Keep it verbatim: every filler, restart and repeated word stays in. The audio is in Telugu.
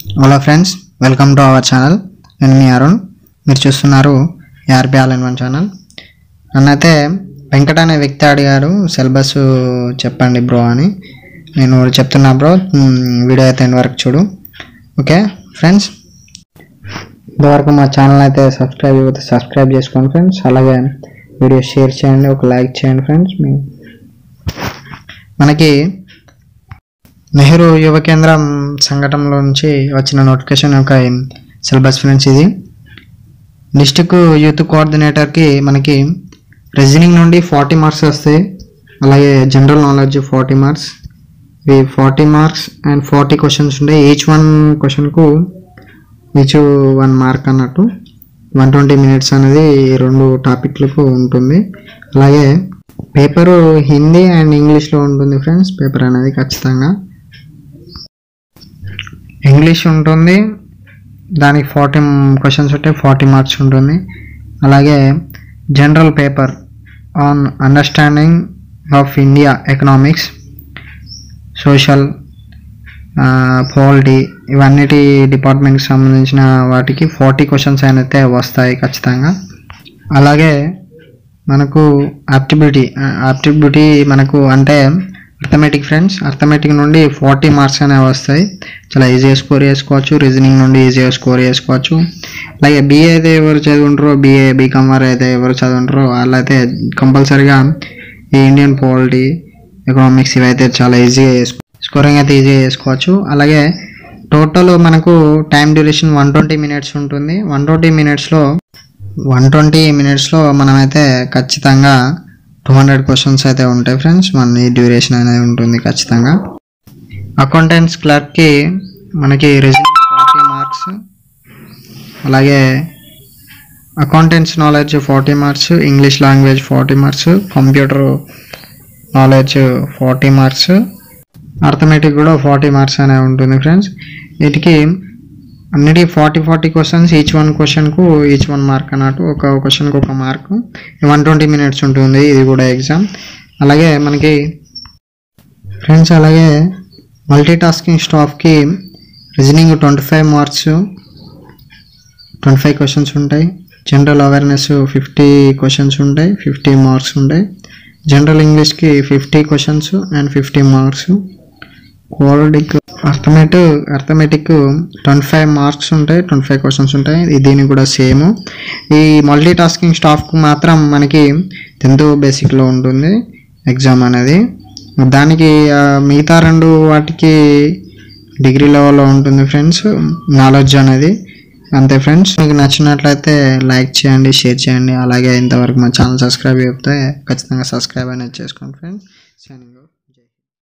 Hello friends, welcome to our channel. నేను మీ అరుణ్. మీరు చూస్తున్నారు RB all in one channel. నన్నైతే వెంకట అనే వ్యక్తి అడిగారు సిలబస్ చెప్పండి బ్రో అని. నేను చెప్తున్నా బ్రో, వీడియో అయితే ఎండ్ వరకు చూడు. ఓకే ఫ్రెండ్స్, ఇంతవరకు మా ఛానల్ అయితే సబ్స్క్రైబ్ అయిపోతే సబ్స్క్రైబ్ చేసుకోండి ఫ్రెండ్స్. అలాగే వీడియో షేర్ చేయండి, ఒక లైక్ చేయండి ఫ్రెండ్స్. మీ మనకి నెహ్రూ యువ కేంద్రం సంఘటనలో నుంచి వచ్చిన నోటిఫికేషన్ యొక్క సిలబస్ ఫ్రెండ్స్. ఇది డిస్ట్రిక్ట్ యూత్ కోఆర్డినేటర్కి మనకి రీజనింగ్ నుండి ఫార్టీ మార్క్స్ వస్తాయి. అలాగే జనరల్ నాలెడ్జ్ ఫార్టీ మార్క్స్, ఇవి forty marks and forty questions ఉంటాయి. ఈచ్ వన్ క్వశ్చన్కు ఈచ్ వన్ మార్క్ అన్నట్టు. వన్ ట్వంటీ మినిట్స్ అనేది రెండు టాపిక్లకు ఉంటుంది. అలాగే పేపరు హిందీ అండ్ ఇంగ్లీష్లో ఉంటుంది ఫ్రెండ్స్. పేపర్ అనేది ఖచ్చితంగా ఇంగ్లీష్ ఉంటుంది, దానికి ఫార్టీ క్వశ్చన్స్ ఉంటాయి, ఫార్టీ మార్క్స్ ఉంటుంది. అలాగే general paper on understanding of India economics, social, polity, ఇవన్నిటి డిపార్ట్మెంట్కి సంబంధించిన వాటికి ఫార్టీ క్వశ్చన్స్ అయితే వస్తాయి ఖచ్చితంగా. అలాగే మనకు ఆప్టిబిలిటీ ఆప్టిబిలిటీ మనకు అంటే అర్థమెటిక్ ఫ్రెండ్స్. అర్థమెటిక్ నుండి ఫార్టీ మార్క్స్ అనేవి వస్తాయి. చాలా ఈజీగా స్కోర్ చేసుకోవచ్చు. రీజనింగ్ నుండి ఈజీగా స్కోర్ చేసుకోవచ్చు. అలాగే బీఏ అయితే ఎవరు చదువుంటారో, బీఏ బీకామ్ వారు అయితే ఎవరు చదువుంటారో వాళ్ళైతే కంపల్సరీగా ఈ ఇండియన్ పాలిటీ, ఎకనామిక్స్ ఇవైతే చాలా ఈజీగా స్కోరింగ్ అయితే ఈజీగా చేసుకోవచ్చు. అలాగే టోటల్ మనకు time duration one twenty minutes ఉంటుంది. వన్ ట్వంటీ మినిట్స్లో వన్ ట్వంటీ మినిట్స్లో మనమైతే ఖచ్చితంగా టూ హండ్రెడ్ క్వశ్చన్స్ అయితే ఉంటాయి ఫ్రెండ్స్. మన ఈ డ్యూరేషన్ అనేది ఉంటుంది ఖచ్చితంగా. అకౌంటెంట్స్ క్లర్క్కి మనకి రీజనింగ్ ఫార్టీ మార్క్స్, అలాగే accountants knowledge forty marks, English language forty marks, computer knowledge forty marks, arithmetic కూడా ఫార్టీ మార్క్స్ అనేవి ఉంటుంది ఫ్రెండ్స్. వీటికి అన్నిటి forty forty questions, each one క్వశ్చన్కు ఈచ్ వన్ మార్క్ అన్నట్టు. ఒక క్వశ్చన్కి ఒక మార్కు. వన్ ట్వంటీ మినిట్స్ ఉంటుంది ఇది కూడా ఎగ్జామ్. అలాగే మనకి ఫ్రెండ్స్ అలాగే మల్టీ టాస్కింగ్ స్టాఫ్కి reasoning twenty five marks, twenty five questions ఉంటాయి. జనరల్ అవేర్నెస్ ఫిఫ్టీ క్వశ్చన్స్ ఉంటాయి, ఫిఫ్టీ మార్క్స్ ఉంటాయి. జనరల్ ఇంగ్లీష్కి fifty questions and fifty marks. Qualitative arithmetic arithmetic twenty five marks ఉంటాయి, ట్వంటీ ఫైవ్ క్వశ్చన్స్ ఉంటాయి. దీనికి కూడా సేమ్. ఈ మల్టీ టాస్కింగ్ స్టాఫ్కు మాత్రం మనకి టెన్త్ బేసిక్లో ఉంటుంది ఎగ్జామ్ అనేది. దానికి మిగతా రెండు వాటికి డిగ్రీ లెవెల్లో ఉంటుంది ఫ్రెండ్స్ నాలెడ్జ్ అనేది. అంతే ఫ్రెండ్స్. మీకు నచ్చినట్లయితే లైక్ చేయండి, షేర్ చేయండి. అలాగే ఇంతవరకు మా ఛానల్ సబ్స్క్రైబ్ అయిపోతే ఖచ్చితంగా సబ్స్క్రైబ్ అనేది చేసుకోండి ఫ్రెండ్స్. Signing off.